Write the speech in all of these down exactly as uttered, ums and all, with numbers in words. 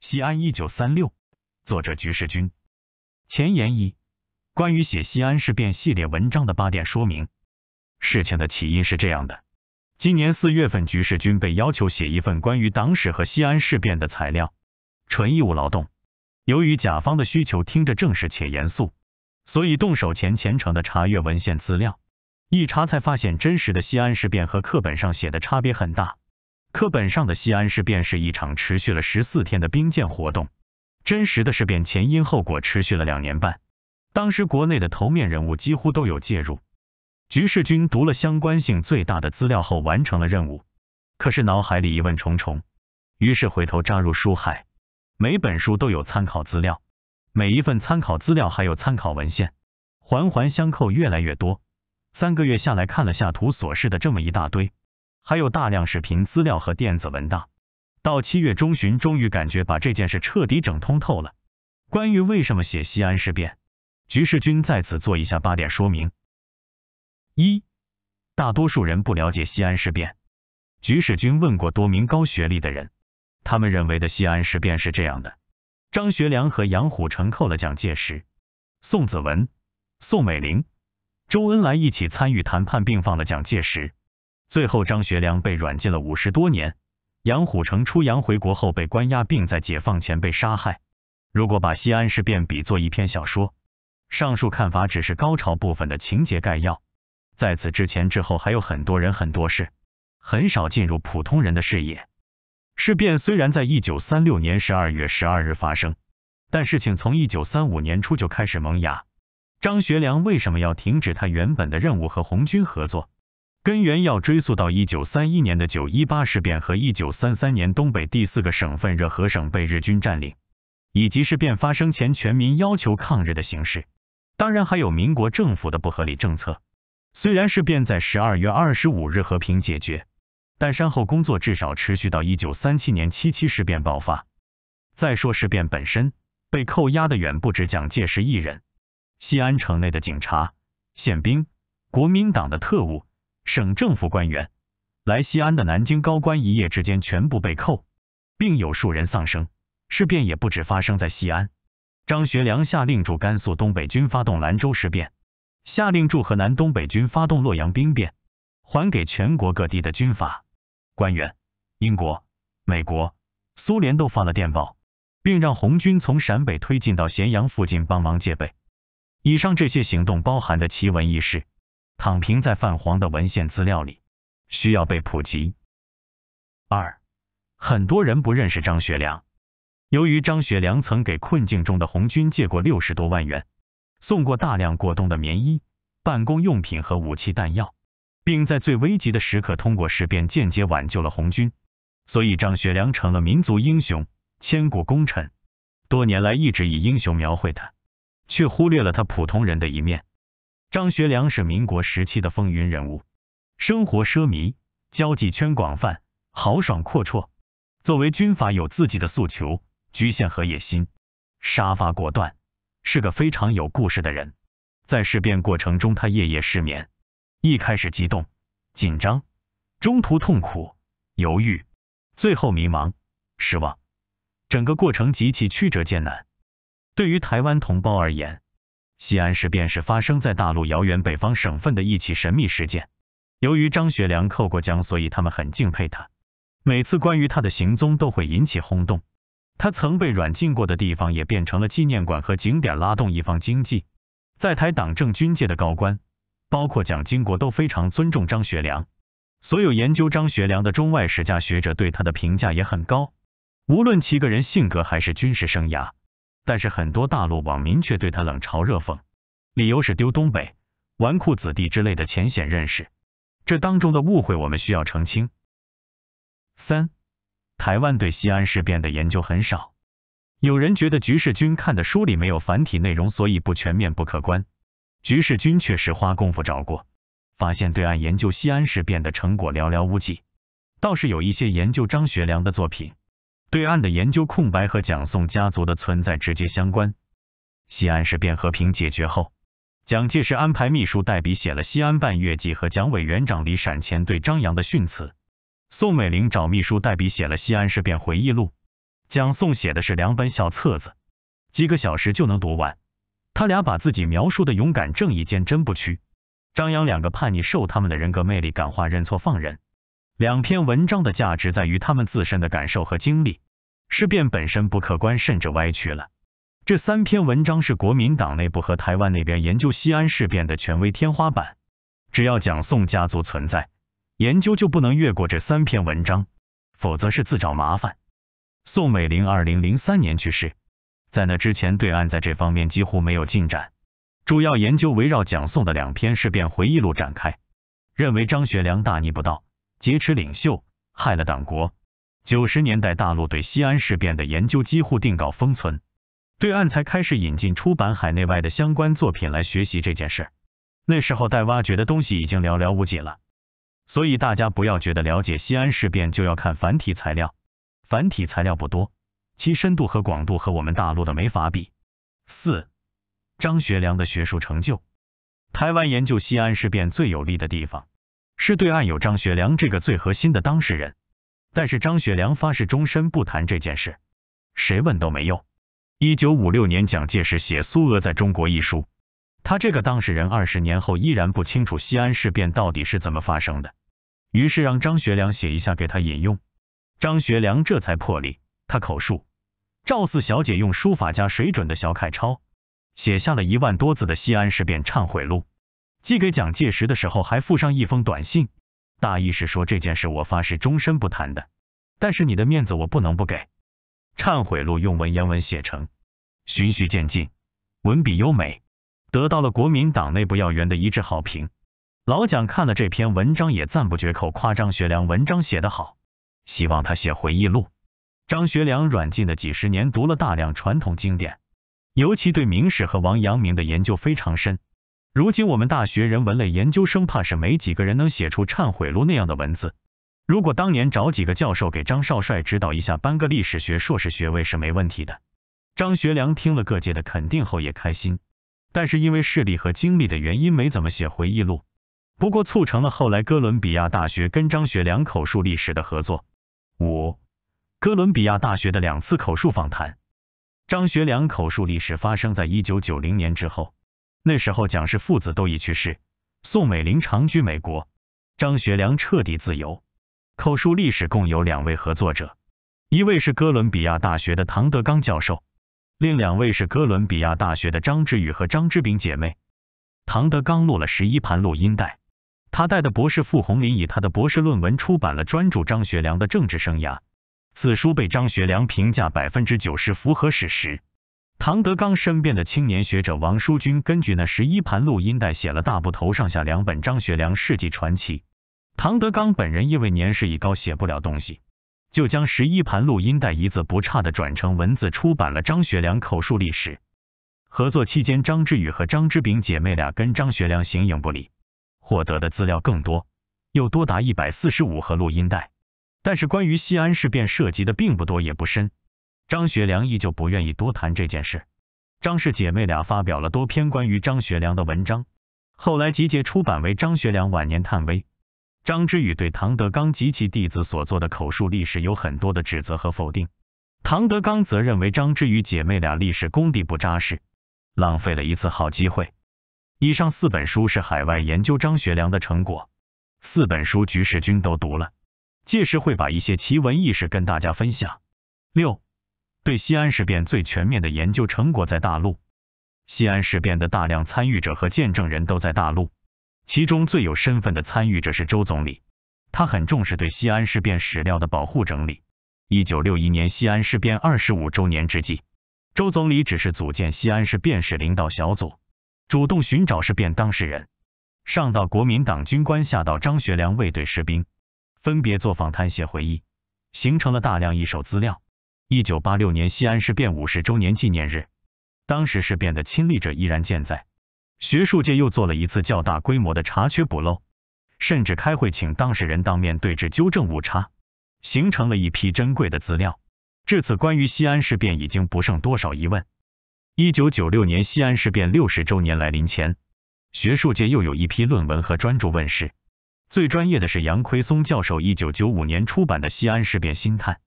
西安一九三六，作者菊世军。前言一：关于写西安事变系列文章的八点说明。事情的起因是这样的：今年四月份，菊世军被要求写一份关于党史和西安事变的材料，纯义务劳动。由于甲方的需求听着正式且严肃，所以动手前虔诚的查阅文献资料，一查才发现真实的西安事变和课本上写的差别很大。课本上的西安事变是一场持续了十四天的兵谏活动，真实的事变前因后果持续了两年半。当时国内的头面人物几乎都有介入。菊世军读了相关性最大的资料后完成了任务，可是脑海里疑问重重，于是回头扎入书海。每本书都有参考资料，每一份参考资料还有参考文献，环环相扣，越来越多。三个月下来看了下图所示的这么一大堆，还有大量视频资料和电子文档。到七月中旬，终于感觉把这件事彻底整通透了。关于为什么写西安事变，菊世军在此做一下八点说明。一、大多数人不了解西安事变。菊世军问过多名高学历的人，他们认为的西安事变是这样的：张学良和杨虎城扣了蒋介石，宋子文、宋美龄、周恩来一起参与谈判并放了蒋介石，最后张学良被软禁了五十多年，杨虎城出洋回国后被关押，并在解放前被杀害。如果把西安事变比作一篇小说，上述看法只是高潮部分的情节概要，在此之前之后还有很多人很多事，很少进入普通人的视野。事变虽然在一九三六年十二月十二日发生，但事情从一九三五年初就开始萌芽。张学良为什么要停止他原本的任务和红军合作？根源要追溯到一九三一年的九一八事变和一九三三年东北第四个省份热河省被日军占领，以及事变发生前全民要求抗日的形势。当然还有民国政府的不合理政策。虽然事变在十二月二十五日和平解决，但善后工作至少持续到一九三七年七七事变爆发。再说事变本身，被扣押的远不止蒋介石一人，西安城内的警察、宪兵、国民党的特务、省政府官员，来西安的南京高官一夜之间全部被扣，并有数人丧生。事变也不止发生在西安，张学良下令驻甘肃东北军发动兰州事变，下令驻河南东北军发动洛阳兵变，还给全国各地的军阀、官员，英国、美国、苏联都发了电报，并让红军从陕北推进到咸阳附近帮忙戒备。以上这些行动包含的奇闻异事，躺平在泛黄的文献资料里，需要被普及。二、很多人不认识张学良。由于张学良曾给困境中的红军借过六十多万元，送过大量过冬的棉衣、办公用品和武器弹药，并在最危急的时刻通过事变间接挽救了红军，所以张学良成了民族英雄、千古功臣。多年来一直以英雄描绘他，却忽略了他普通人的一面。张学良是民国时期的风云人物，生活奢靡，交际圈广泛，豪爽阔绰。作为军阀有自己的诉求、局限和野心，杀伐果断，是个非常有故事的人。在事变过程中，他夜夜失眠，一开始激动、紧张，中途痛苦、犹豫，最后迷茫、失望，整个过程极其曲折艰难。对于台湾同胞而言，西安事变是发生在大陆遥远北方省份的一起神秘事件。由于张学良扣过奖，所以他们很敬佩他。每次关于他的行踪都会引起轰动，他曾被软禁过的地方也变成了纪念馆和景点，拉动一方经济。在台党政军界的高官，包括蒋经国都非常尊重张学良。所有研究张学良的中外史家学者对他的评价也很高，无论其个人性格还是军事生涯。但是很多大陆网民却对他冷嘲热讽，理由是丢东北、纨绔子弟之类的浅显认识。这当中的误会我们需要澄清。三、台湾对西安事变的研究很少。有人觉得菊世军看的书里没有繁体内容，所以不全面不客观。菊世军确实花功夫找过，发现对岸研究西安事变的成果寥寥无几，倒是有一些研究张学良的作品。对岸的研究空白和蒋宋家族的存在直接相关。西安事变和平解决后，蒋介石安排秘书代笔写了《西安办月记》和蒋委员长李闪前对张扬的训词。宋美龄找秘书代笔写了《西安事变回忆录》。 蒋宋写的是两本小册子，几个小时就能读完。他俩把自己描述的勇敢、正义、坚贞不屈，张扬两个叛逆受他们的人格魅力感化、认错放人。两篇文章的价值在于他们自身的感受和经历，事变本身不客观甚至歪曲了。这三篇文章是国民党内部和台湾那边研究西安事变的权威天花板，只要蒋宋家族存在，研究就不能越过这三篇文章，否则是自找麻烦。宋美龄二零零三年去世，在那之前对岸在这方面几乎没有进展，主要研究围绕蒋宋的两篇事变回忆录展开，认为张学良大逆不道，劫持领袖，害了党国。九十年代大陆对西安事变的研究几乎定告封存，对岸才开始引进出版海内外的相关作品来学习这件事。那时候待挖掘的东西已经寥寥无几了，所以大家不要觉得了解西安事变就要看繁体材料，繁体材料不多，其深度和广度和我们大陆的没法比。四、张学良的学术成就。台湾研究西安事变最有利的地方，是对岸有张学良这个最核心的当事人，但是张学良发誓终身不谈这件事，谁问都没用。一九五六年蒋介石写《苏俄在中国》一书，他这个当事人二十年后依然不清楚西安事变到底是怎么发生的，于是让张学良写一下给他引用。张学良这才破例，他口述，赵四小姐用书法家水准的小楷抄，写下了一万多字的西安事变忏悔录，寄给蒋介石的时候还附上一封短信，大意是说这件事我发誓终身不谈的，但是你的面子我不能不给。忏悔录用文言文写成，循序渐进，文笔优美，得到了国民党内部要员的一致好评。老蒋看了这篇文章也赞不绝口，夸张学良文章写得好，希望他写回忆录。张学良软禁的几十年读了大量传统经典，尤其对明史和王阳明的研究非常深。如今我们大学人文类研究生怕是没几个人能写出忏悔录那样的文字。如果当年找几个教授给张少帅指导一下，颁个历史学硕士学位是没问题的。张学良听了各界的肯定后也开心，但是因为视力和精力的原因没怎么写回忆录，不过促成了后来哥伦比亚大学跟张学良口述历史的合作。五、哥伦比亚大学的两次口述访谈。张学良口述历史发生在一九九零年之后，那时候蒋氏父子都已去世，宋美龄长居美国，张学良彻底自由。口述历史共有两位合作者，一位是哥伦比亚大学的唐德刚教授，另两位是哥伦比亚大学的张之宇和张之炳姐妹。唐德刚录了十一盘录音带，他带的博士傅红林以他的博士论文出版了专注张学良的政治生涯，此书被张学良评价百分之九十符合史实。唐德刚身边的青年学者王书君根据那十一盘录音带写了大部头上下两本张学良事迹传奇。唐德刚本人因为年事已高写不了东西，就将十一盘录音带一字不差的转成文字出版了张学良口述历史。合作期间，张之宇和张之炳姐妹俩跟张学良形影不离，获得的资料更多，有多达一百四十五盒录音带，但是关于西安事变涉及的并不多也不深。张学良依旧不愿意多谈这件事。张氏姐妹俩发表了多篇关于张学良的文章，后来集结出版为《张学良晚年探微》。张之宇对唐德刚及其弟子所做的口述历史有很多的指责和否定，唐德刚则认为张之宇姐妹俩历史功底不扎实，浪费了一次好机会。以上四本书是海外研究张学良的成果，四本书局世军都读了，届时会把一些奇闻异事跟大家分享。六、对西安事变最全面的研究成果在大陆。西安事变的大量参与者和见证人都在大陆，其中最有身份的参与者是周总理，他很重视对西安事变史料的保护整理。一九六一年西安事变二十五周年之际，周总理指示组建西安事变史领导小组，主动寻找事变当事人，上到国民党军官，下到张学良卫队士兵，分别做访谈写回忆，形成了大量一手资料。一九八六年西安事变五十周年纪念日，当时事变的亲历者依然健在，学术界又做了一次较大规模的查缺补漏，甚至开会请当事人当面对质纠正误差，形成了一批珍贵的资料。至此关于西安事变已经不剩多少疑问。一九九六年西安事变六十周年来临前，学术界又有一批论文和专著问世，最专业的是杨奎松教授一九九五年出版的《西安事变新探》，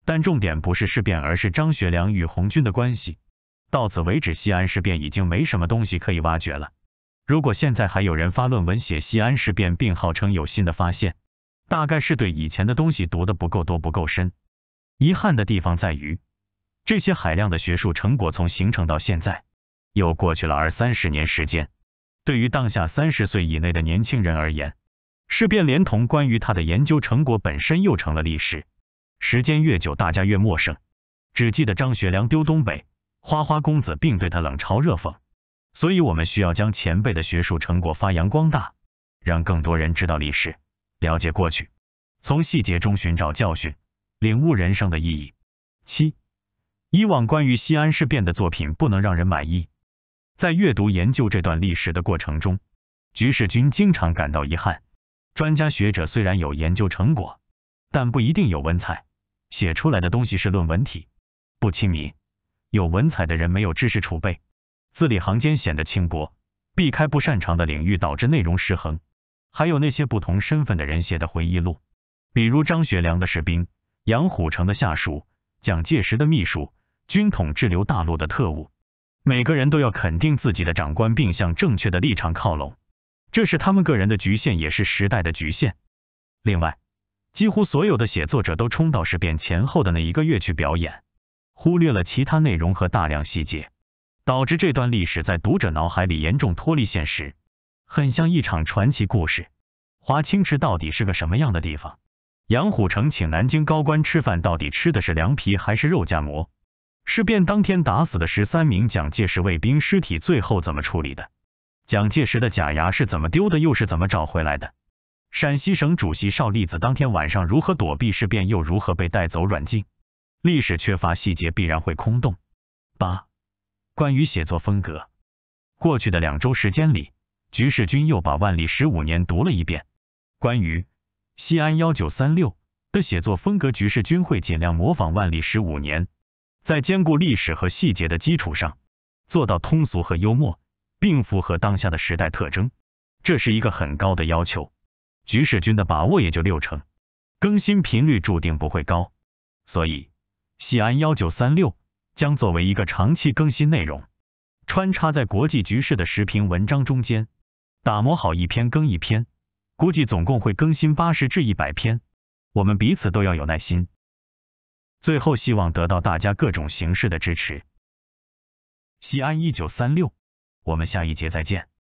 但重点不是事变，而是张学良与红军的关系。到此为止，西安事变已经没什么东西可以挖掘了。如果现在还有人发论文写西安事变，并号称有新的发现，大概是对以前的东西读得不够多不够深。遗憾的地方在于，这些海量的学术成果从形成到现在，又过去了二三十年时间。对于当下三十岁以内的年轻人而言，事变连同关于他的研究成果本身又成了历史。时间越久，大家越陌生，只记得张学良丢东北、花花公子，并对他冷嘲热讽。所以我们需要将前辈的学术成果发扬光大，让更多人知道历史，了解过去，从细节中寻找教训，领悟人生的意义。七，以往关于西安事变的作品不能让人满意。在阅读研究这段历史的过程中，菊世军经常感到遗憾。专家学者虽然有研究成果，但不一定有文采，写出来的东西是论文体，不亲民。有文采的人没有知识储备，字里行间显得轻薄，避开不擅长的领域导致内容失衡。还有那些不同身份的人写的回忆录，比如张学良的士兵、杨虎城的下属、蒋介石的秘书、军统滞留大陆的特务，每个人都要肯定自己的长官，并向正确的立场靠拢，这是他们个人的局限，也是时代的局限。另外，几乎所有的写作者都冲到事变前后的那一个月去表演，忽略了其他内容和大量细节，导致这段历史在读者脑海里严重脱离现实，很像一场传奇故事。华清池到底是个什么样的地方？杨虎城请南京高官吃饭，到底吃的是凉皮还是肉夹馍？事变当天打死的十三名蒋介石卫兵尸体最后怎么处理的？蒋介石的假牙是怎么丢的，又是怎么找回来的？陕西省主席邵力子当天晚上如何躲避事变，又如何被带走软禁？历史缺乏细节，必然会空洞。八、关于写作风格，过去的两周时间里，菊世军又把万历十五年读了一遍。关于西安一九三六的写作风格，菊世军会尽量模仿万历十五年，在兼顾历史和细节的基础上，做到通俗和幽默，并符合当下的时代特征。这是一个很高的要求，菊世军的把握也就六成，更新频率注定不会高。所以西安一九三六将作为一个长期更新内容，穿插在国际局势的时评文章中间，打磨好一篇更一篇，估计总共会更新八十至一百篇，我们彼此都要有耐心。最后希望得到大家各种形式的支持。西安一九三六，我们下一节再见。